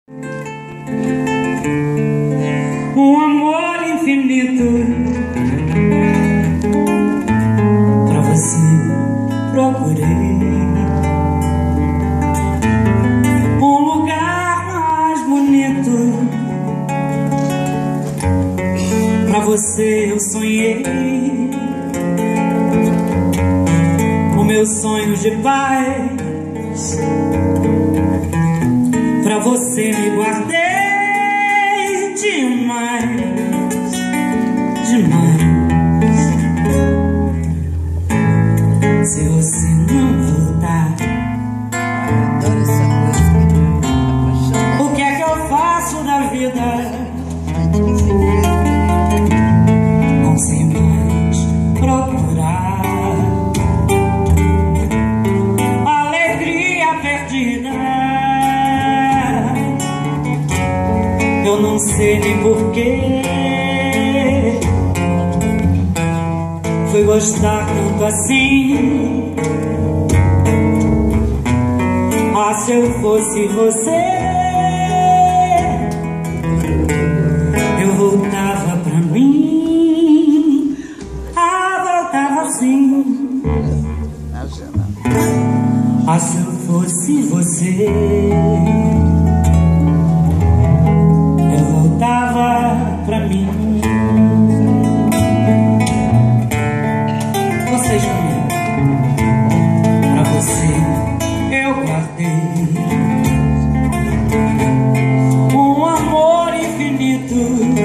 Um amor infinito pra você procurei. Um lugar mais bonito pra você eu sonhei. O meu sonho de paz pra você me guardei. Demais, demais. Se você não voltar, Adoro essa música. o que é que eu faço da vida? Não sei mais procurar. Alegria perdida, eu não sei nem porquê. Fui gostar tanto assim. Ah, se eu fosse você, eu voltava pra mim. Ah, voltava assim. Ah, se eu fosse você, eu voltava pra mim. Vocês comigo. Pra você eu guardei um amor infinito.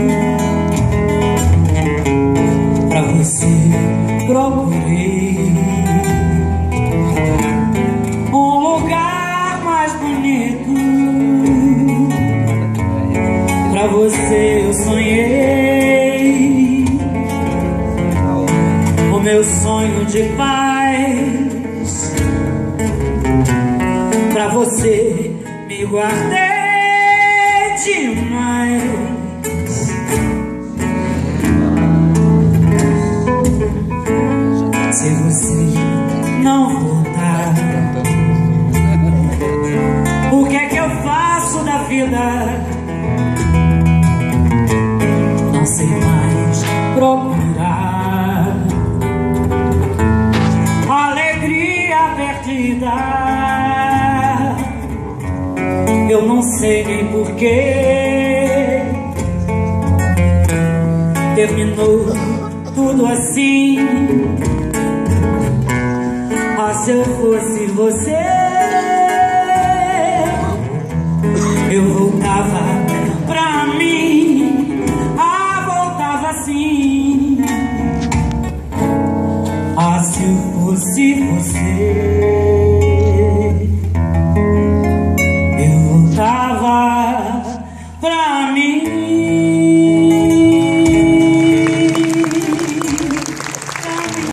Pra você procurei um lugar mais bonito. Pra você eu sonhei o meu sonho de paz. Pra você me guardei demais. Se você não voltar, o que é que eu faço da vida? Não sei mais procurar. Alegria perdida, eu não sei nem porquê. Terminou tudo assim. Ah, se eu fosse você, eu voltava pra mim. Ah, voltava assim. Ah, se eu fosse você, eu voltava pra mim.